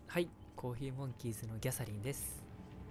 はい、コーヒーモンキーズのギャサリンです。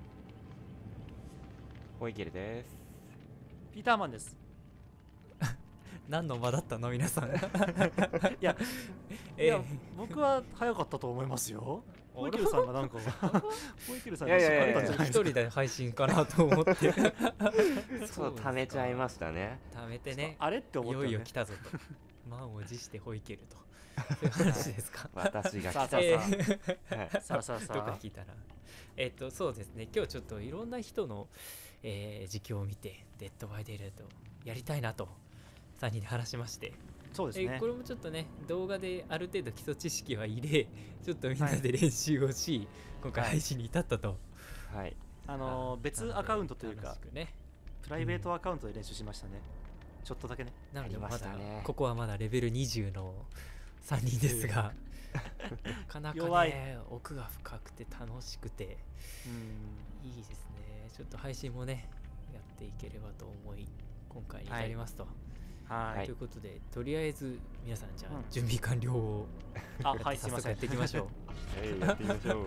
ホイケルです。 ピーターマンです。 何の間だったの皆さん。 いや、いや、僕は早かったと思いますよ。ホイケルさんがなんかホイケルさんが時間あったんじゃないですか。 一人で配信かなと思って。 そう貯めちゃいましたね。 貯めてね。 あれって思って、ね、 いよいよ来たぞと。満を持してホイケルと。そういう話ですか。 私が来た。 さあさあさあ。 どこ聞いたら。そうですね。今日ちょっといろんな人の、実況を見て、デッドバイデイライトやりたいなと3人で話しまして。 そうですね。 これもちょっとね、動画である程度基礎知識は入れ、ちょっとみんなで練習をし、今回配信に至ったと。 はい。 別アカウントというか、 ね、 プライベートアカウントで練習しましたね。ちょっとだけね。 なのでまだ、ここはまだレベル20の3人ですが、なかなかね、奥が深くて楽しくて、いいですね。ちょっと配信もね、やっていければと思い、今回に至りますと。はい。ということで、とりあえず皆さんじゃあ準備完了を早速やっていきましょう。 やってみましょう。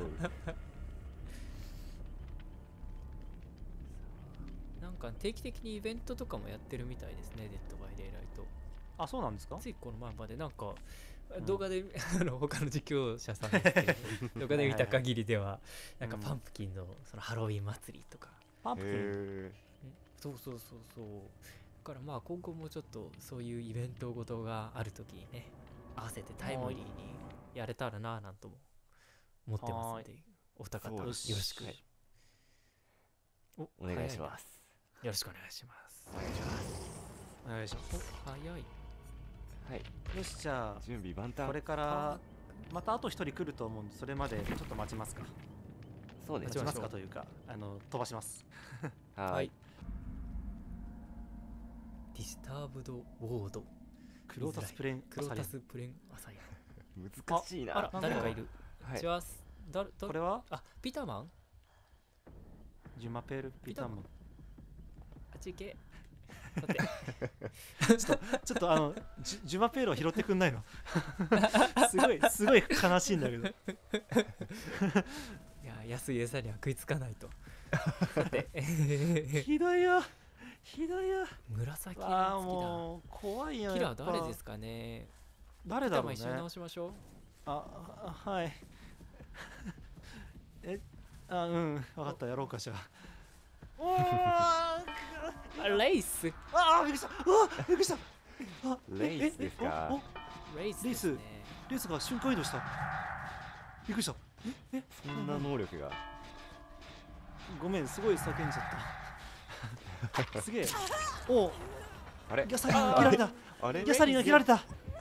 なんか定期的にイベントとかもやってるみたいですね、デッドバイデイライト。 あ、そうなんですか？ ついこの前までなんか動画で他の実況者さんですけど、動画で見た限りではなんかパンプキンのそのハロウィン祭りとか。 パンプキン。 そうそうそうそう。だからまあ今後もちょっとそういうイベントごとがあるときにね、合わせてタイムリーにやれたらなぁなんとも思ってますので、お二方よろしくお願いします。 よろしくお願いします。 お願いします。 お願いします。 早い。 はい。 よし、じゃあ準備万端。 これからまたあと一人来ると思うんで、それまでちょっと待ちますか。 そうです。 待ちますかというか、飛ばします。 はい。 ディスターブドウォード。 クロータスプレンアサイア。難しいな。 あら、誰かいる。違う。 これは？ あ、ピーターマン？ ジュマペールピーターマン。 あっち行け。さて。 ちょっとジュマペールを拾ってくんないの？すごい悲しいんだけど。いや、安い餌には食いつかないと。 ひどいよ。ひどいよ。 紫色ああ、もう怖いよ。 キラー誰ですかね。 誰だろうね。 一緒に直しましょう。 はい。分かった、やろうかしら。 レイス。 びっくりした。びっくりした。 レイスですか。 レイスが瞬間移動した。びっくりした。 そんな能力が。 ごめん、すごい叫んじゃった。すげえ。お、 あれ？ ギャサリンが切られた。ギャサリンが切られた。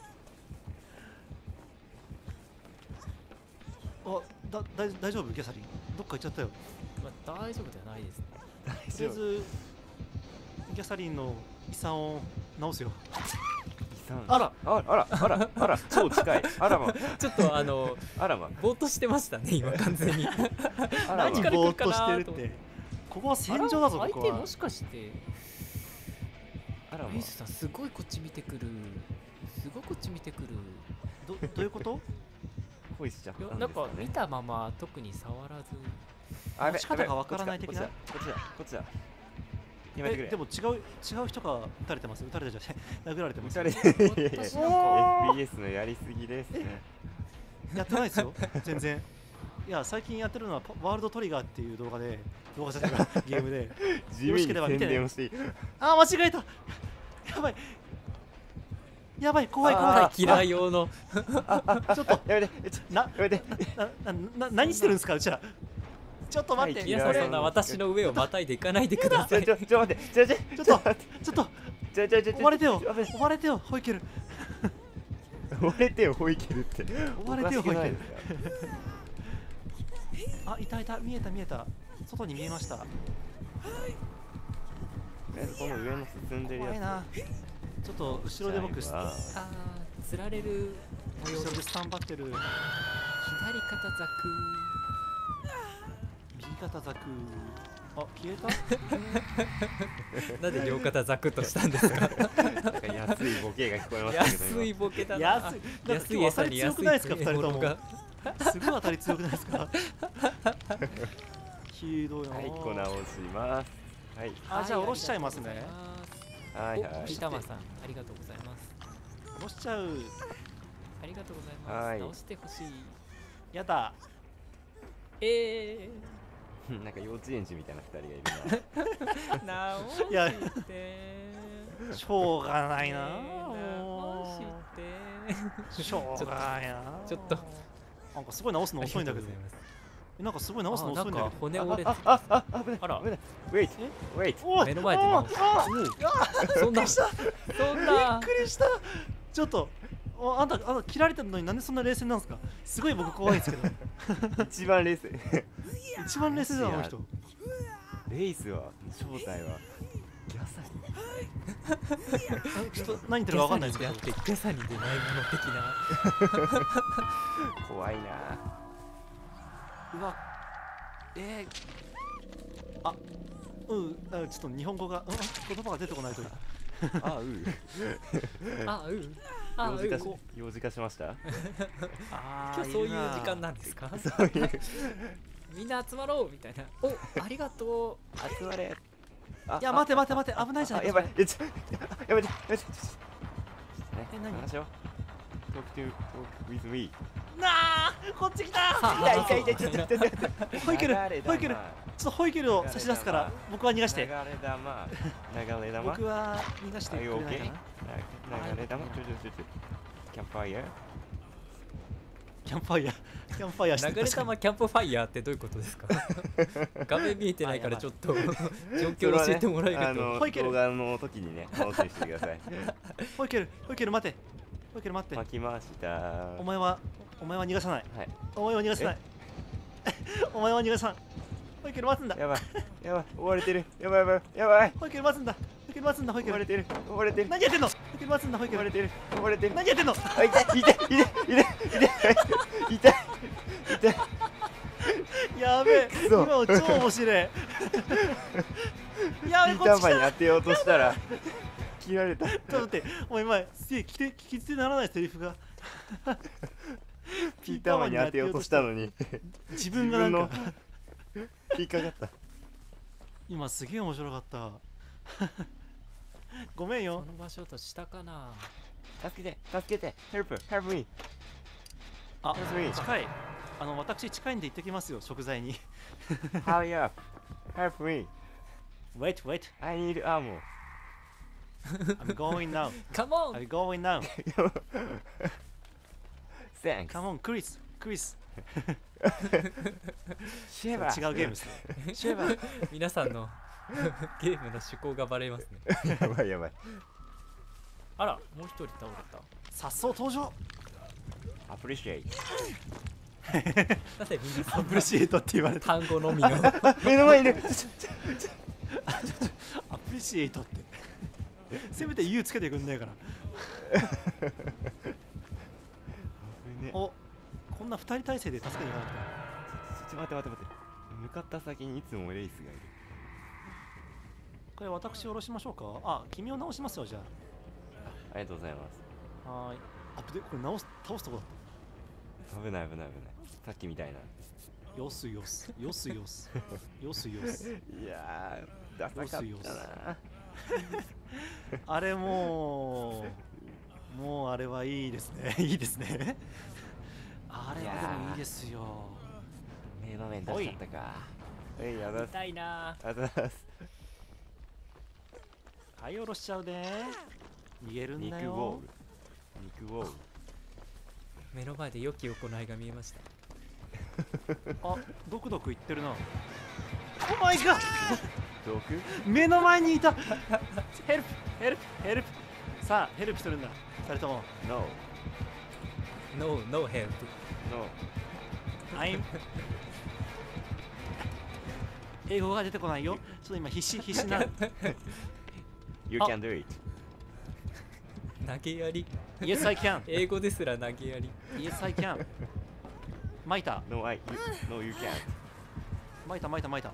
大丈夫？ギャサリンどっか行っちゃったよ。 大丈夫ではないですね。 とりあえずギャサリンの遺産を直すよ。 あら超近い。あらま。 ちょっとあらま。 ぼーっとしてましたね今完全に。 何ぼーっとしてるって。ここは戦場だぞ。ここは。 相手もしかしてレイスさんすごいこっち見てくる。 どういうこと？ ホイしちゃったんですかね。 なんか見たまま特に触らず。 持ち方がわからない的な。 こっちだ。やめてくれ。 でも違う人が撃たれてます。撃たれてじゃない。殴られてます。 FPS のやりすぎですね。 やってないですよ。全然。いや、最近やってるのはワールドトリガーっていう動画じゃないかゲームで。 地味に宣伝をしている。 間違えた。やばい、怖い。 キラー用の。 ちょっとやめて。 何してるんですか、うちら。ちょっと待って。 皆さんそんな私の上をまたいでいかないでください。 ちょっと待って。 追われてよ、ホイケル。 追われてよ、ホイケルって。 追われてよ、ホイケル。いた、見えた。外に見えました。 この上の進んでるやつ。 怖いな。ちょっと後ろで僕釣られる後ろでスタンバってる。 左肩ザク、 右肩ザク。消えた。 なんで両肩ザクとしたんですか。 安いボケが聞こえましたけど。 安いボケだな。 安い餌に強くないですか、2人とも。 すごい当たり強くないですか？ひどいな。 はい、こ直します。はい。 あ、じゃあ下ろしちゃいますね。 はいはい。 ピータマさん、ありがとうございます。 下ろしちゃう。 ありがとうございます。 はい直してほしい。 やだ。 なんか幼稚園児みたいな2人がいるな。 直して。 いやしょうがないな。 直して。 しょうがないな。 ちょっと。 なんかすごい直すの遅いんだけど。なんかすごい直すの遅いんだけど。 骨折れて。 危ないあら。 危ない。Wait wait。 目の前で直す。そんな。そんな。 びっくりした。ちょっと。あんた切られてるのになんでそんな冷静なんですか？すごい僕怖いですけど。 一番冷静。 一番冷静だな、あの人。 レイスは正体はギャサリ。ちょっと何言ってるか分かんないですけど。 ギャサリでないもの的な。 怖いな。 うわ。あ、ちょっと日本語が、言葉が出てこないという。 幼児化しました。 今日そういう時間なんですか？みんな集まろうみたいな。お、ありがとう。 集まれ。 いや、待て、危ないじゃん。 やばい。やめて。何？話を。Talk with me。 なあ、こっち来た。 痛い。ちょっと。 ホイケル。ちょっとホイケルを差し出すから、僕は逃がして。 流れ玉。 僕は逃がしてくれないかな。 流れ玉。キャンプファイヤー。 キャンプファイヤー。 流れ玉キャンプファイヤーってどういうことですか？画面見えてないからちょっと状況を教えてもらえると。 動画の時にね、楽しみにしてください。 ホイケル待て。 巻き回した。 お前は逃がさない。 はい。 お前は逃がさない。お前は逃がさん。ホイケル待つんだ。 やばい。追われてる。やばい。 ホイケル待つんだ。 追われてる。 何やってんの？ホイケル待つんだ。ホイケル。 追われてる。 何やってんの？ 痛い。 やべえ。今の超面白い。やべえ、 ピーターマンに当てようとしたら切られた。 ちょっと待って、お前前聞き捨てならないセリフが。 ピーターマンに当てようとしたのに自分がなんか引っかかった。 今すげえ面白かった。ごめんよ。 その場所と下かな。 助けて。help me。 あ、近い。私近いんで行ってきますよ、食材に。 Hurry up. Help me. Wait. I need ammo. I'm going now. Come on. I'm going now. Thanks. Come on, Chris. シェバ違うゲームですね。シェバ。 皆さんのゲームの趣向がバレますね。 やばい。 あら、もう一人倒れた。 さっそう登場。 Appreciate。 なぜみんなアプリシエイトって言われた。 単語のみの目の前にいる。 アプリシエイトってせめて U つけてくんねえからお、こんな2人体制で助けに行かなくて。 待って。向かった先にいつもレイスがいる。 これ私下ろしましょうか。あ、君を直しますよ、じゃありがとうございます。 あ。これ倒すとこだった。 危ない。さっきみたいな。 よす。いやー、ダサかったな。 あれもうあれはいいですね。あれはでもいいですよ。 目の面出しちゃったか。やだ。 痛いな。 はい、下ろしちゃうね。逃げるんだよ。 肉ウォール。 目の前で良き行いが見えました。 あ、ドク言ってるな。お前が毒？ 目の前にいた。ヘルプ。さあ、ヘルプするんだ。2人とも。 No help。 英語が出てこないよ。ちょっと今必死な。 You can do it。 投げやり。 Yes, I can。 英語ですら投げやり。 Yes, I can。巻いた。 No, you can't。 巻いた。 巻きました。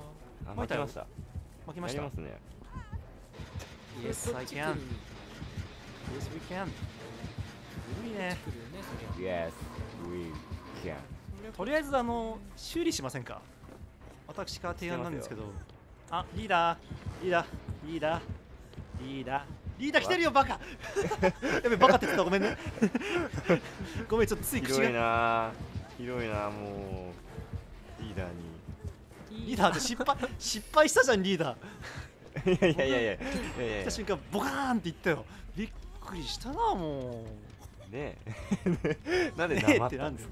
巻きました。 やりますね。 Yes, I can。Yes, we can。古いね。 Yes, we けん。 とりあえず修理しませんか。私から提案なんですけど。あ、リーダーリーダーリーダーリーダーリーダー来てるよバカやべバカって言ったごめんねごめんちょっとつい口が広いな広いなもうリーダーにリーダーって失敗したじゃんリーダーいやいやいやいやいや来た瞬間ボカーンって言ったよ。びっくりしたなもうねえなんでねえ黙っなんでってたんです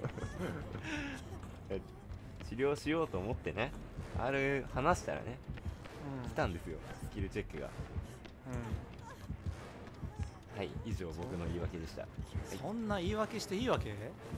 か治療しようと思ってね話したらね来たんですよスキルチェックが。はい以上僕の言い訳でした。 そんな言い訳していいわけ。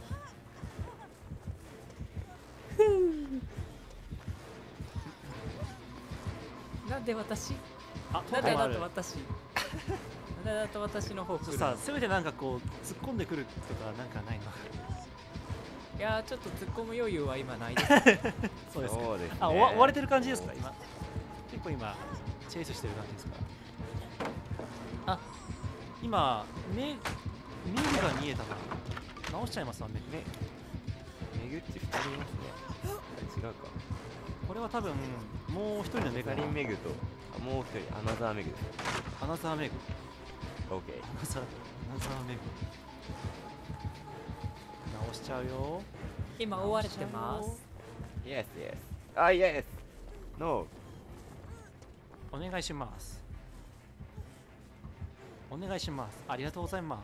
なんで私あ、 なんでだと私なんでだと私の方来るの。 さ、せめてなんかこう突っ込んでくるとかなんかないの。 いやーちょっと突っ込む余裕は今ないですそうですか。 そうですねあ、追われてる感じですか今。結構今チェイスしてる感じですか。あ、今目が見えたな。直しちゃいますわ目。 めぐっち2人いますね。違うか。 これは多分もう一人のメグ。 2人メグともう1人アナザーメグです。 アナザーメグ。 オッケー。 アナザーメグ。直しちゃうよ。 今追われてます。 Yes yes あ Yes No お願いします。お願いします。ありがとうございます。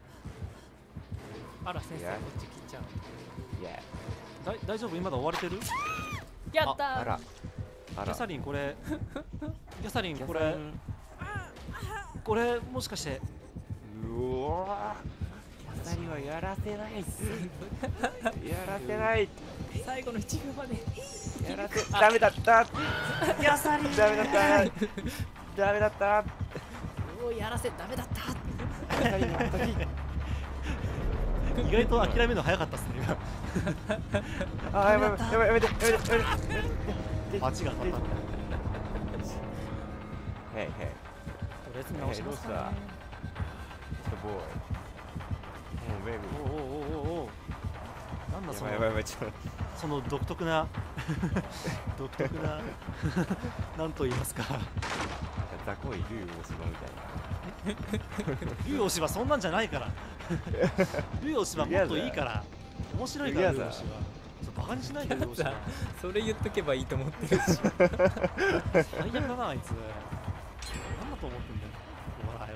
あら先生 Yeah. こっち来ちゃう。 Yeah 大丈夫今だ追われてる。 やったー。 あらあらギャサリンこれギャサリンこれギャサリンこれもしかしてうわー2人はやらせないっすやらせない最後の1秒までやらせダメだったギャサリンダメだったダメだったおーやらせダメだったギャサリンの時意外と諦めるの早かったっすね今。 あやばいやばいやめてやめて罰が当たった。 Hey hey とりあえず直しますかね。 It's a boy もうベイビおうおうおうおうおう。なんだそーやばいやばいやばのいちょっとその独特な独特ななんと言いますか。 雑魚い竜大島みたいな竜大芝そんなんじゃないから。竜大芝もっといいから面白いから竜大芝。バカにしないで竜大芝。 それ言っとけばいいと思ってるし最悪だなあいつ。なんだと思ってんだよお笑いを。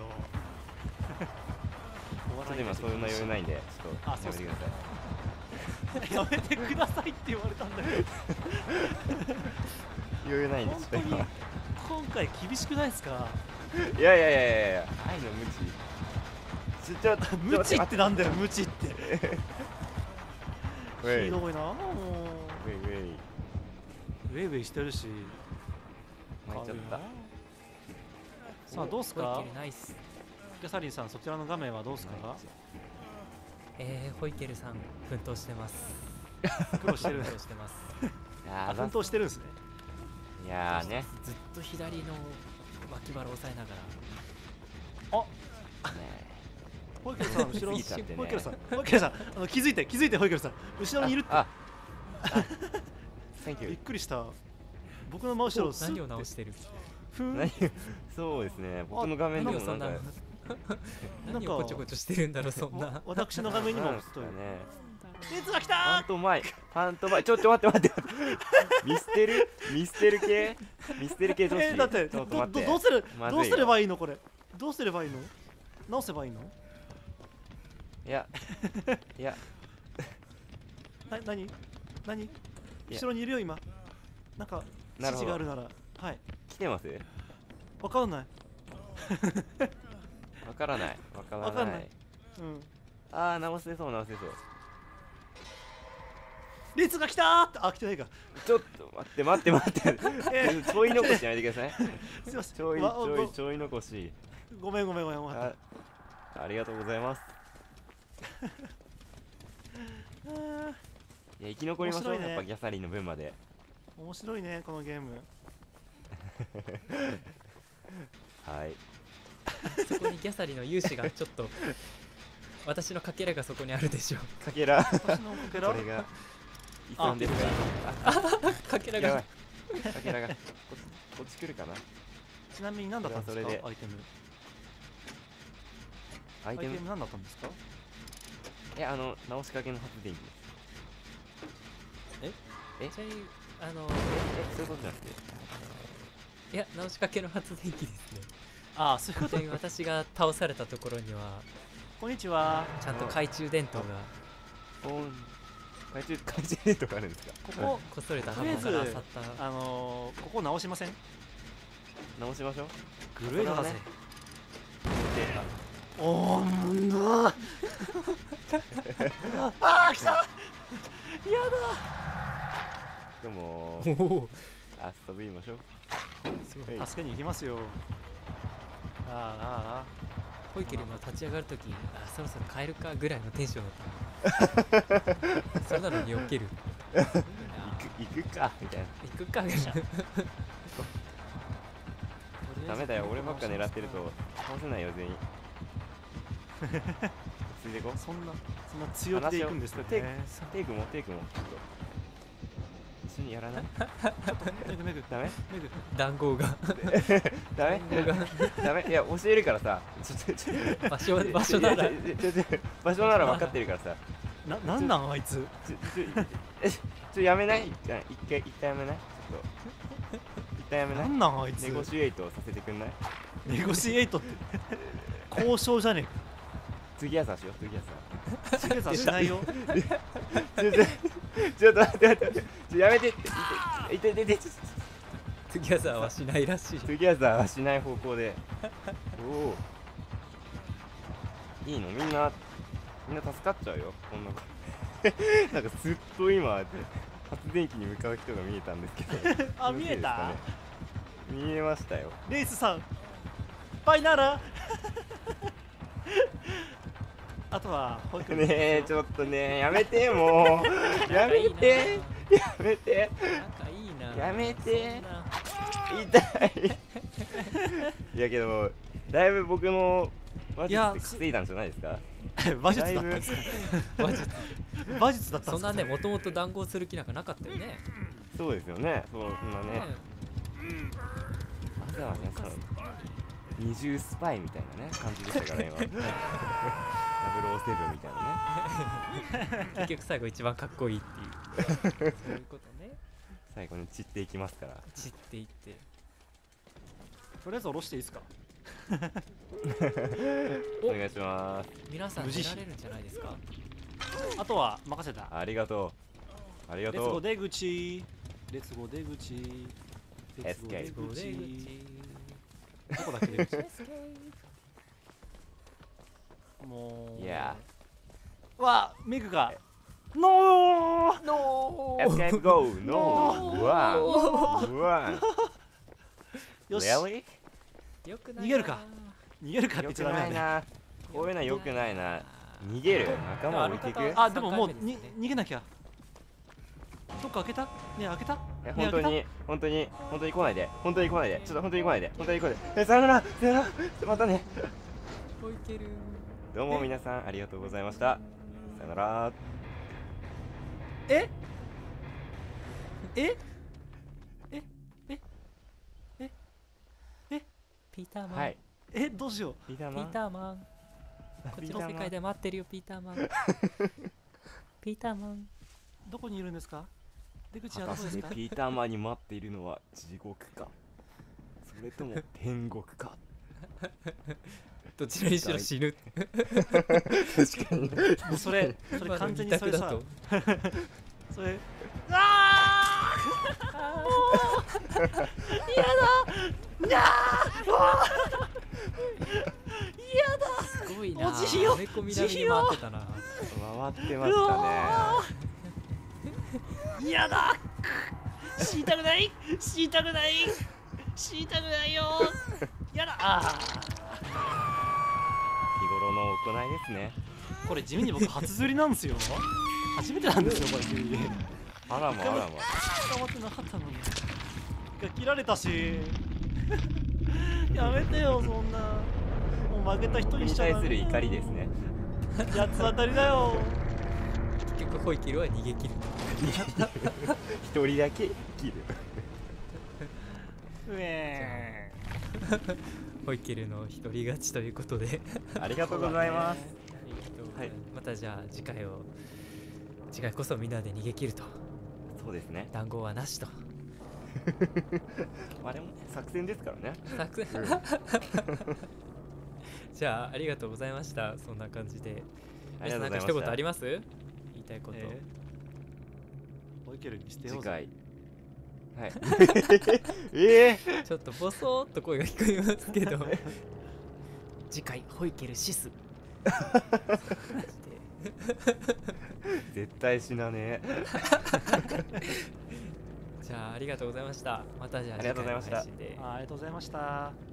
おちょっと今そういう内容ないんでちょっとあそうっすやめてくださいやめてくださいって言われたんだよ。 余裕ないんで本当にちょっと今今回厳しくないですか。 いやいやいやいやいや愛の無知ちょっと無知ってなんだよ無知って。 ウェイひどいなもウェイウェイうウェイウェイしてるし。 巻いちゃったさあどうすかホイケルナイス。 ギャサリンさんそちらの画面はどうすか。 ホイケルさん奮闘してます。 苦労してる。 奮闘してます。 いやー奮闘してるんですね。 いやーねずっと左の脇腹を押さえながらホイケルさん後ろ過ぎちゃってねホイケルさん気づいてホイケルさん後ろにいるって。 Thank びっ you くりした。僕の真後ろをスッて何を直してる。 ふん。 何そうですね僕の画面でもなんか何をこちょこちょしてるんだろうそんな。 私の画面にもなんすかね列が来パンたトマイちょっと待ってミステル系女子だってちょっと待ってどうするまずいよどうすればいいのこれ。どうすればいいの。直せばいいの。 いや何や後ろにいるよ今。なんか指なるほど示があるならはい来てますわからない。 わからないわかんない。うんああ直せそう列が来たーって。あ来てないか。 ちょっと待ってちょい残しやめてくださいすいません。 ちょい残しごめんありがとうございますいや生き残りましょう、 面白いねやっぱギャサリンの分まで面白いねこのゲーム。 はいそこにギャサリの勇姿がちょっと私のかけらがそこにあるでしょかけら私のかけらこれが遺産ですかけらががやばいかけらがこっち来るかな。 ちなみに何だったんですか、 それでアイテム。 アイテム何だったんですか。 直しかけの発電機です。えちなみにそういうことじゃなくて、 いや直しかけの発電機ですね。 ああ、そういうこと。 ちなみに私が倒されたところにはこんにちは。 ちゃんと懐中電灯が懐中電灯があるんですか。 こここっそりととりあえず箱から漁ったここ直しません。 直しましょう。 グレードだぜ。 でおーんだ。ああ、来た。やでもおお遊びましょう。 すごいだ。助けに行きますよ。あホイケルも立ち上がるときそろそろ帰るかぐらいのテンションだったそんなのに避ける行くかみたいな。 行くかぐらいダメだよ、俺ばっか狙ってると倒せないよ全員。ついでこそんな強気で行くんですね。 テイクもちょっと一緒にやらない。 めぐダメ談合がダメダメ。いや教えるからさ。 場所なら場所なら分かってるからさ。 なんなんあいつ。 やめない。一回やめない。一旦やめない。 なんなんあいつ。 ネゴシエイトをさせてくんない。 ネゴシエイトって交渉じゃねえか。 次やさしよう。次やさ。 次やさしないよ。 ちょっと待ってやめてって。 次はさはしないらしい。 次はさはしない方向で。おおいいの。みんな助かっちゃうよこんななんかずっと今発電機に向かう人が見えたんですけどあ、見えた。 見えましたよ。 レイスさんバイならあとは保育園ねえちょっとねやめてもうやめて仲いいなやめてそんな痛いいやけどだいぶ僕の話術で稼いだんじゃないですか。 馬術だったんですか。馬術だったんですか。 そんなね、もともと談合する気なんかなかったよね。 そうですよね。そんなねまずはね二重スパイみたいなね感じでしたから今007みたいなね結局最後一番かっこいいっていうそういうことね。 最後に散っていきますから。 散っていってとりあえず下ろしていいですか。 お願いします。 皆さん出られるんじゃないですか。 あとは任せた。 ありがとうレッツゴー出口。レッツゴー出口。 エスケープ。 どこだっけ出口。もう。 いやわあ、メグが。ノー。 ノエスケープゴー。ノー。ワン。 よし。 よくないな。 逃げるか。逃げるかって言よくっちゃダメだね。 ないな。こういうのはよくないな。逃げる。仲間を置いていく。 あ、でももう逃げなきゃ。どっか開けた？ねえ開けた？ 本当に来ないで。本当に来ないで。ちょっと本当に来ないで。本当に来ないで。さよなら。さよなら。またね。 おいける。 どうも皆さんありがとうございました。さよなら。 え？ ピーターマン。 はい。 どうしよう。 ピーターピーターマン。こっちの世界で待ってるよピーターマン。ピーターマン。 どこにいるんですか？出口は果たしてどこですか？ ピーターマンに待っているのは地獄かそれとも天国かどちらにしろ死ぬ。 確かにもうそれ完全にそれさ。それ。 すごいな。 おじいよ埋め込み並みに回ってたな。 回ってましたね。 嫌だ。死にたくない。死にたくない。死にたくないよ。やだ。 日頃の行いですね。 これ地味に僕初釣りなんですよ。初めてなんですよこれ釣り。 あらまあらま。 捕まってなかったのに。が切られたし。やめてよそんな。もう負けた人にしちゃに対する怒りですね。 八つ当たりだよ。 結局ホイケルは逃げ切る。 一人だけ切る。 うえホイケルの一人勝ちということでありがとうございます。 はい、またじゃあ次回こそみんなで逃げ切ると。 そうですね。 談合はなしと。 あれも作戦ですからね。 作戦じゃあありがとうございました。そんな感じで皆さんなんか一言あります？言いたいこと。 ホイケルに捨てよう次回。はい。 ちょっとボソーっと声が聞こえますけど次回ホイケルシス絶対死なねえ。 じゃあありがとうございました。またじゃあありがとうございました。 ありがとうございました。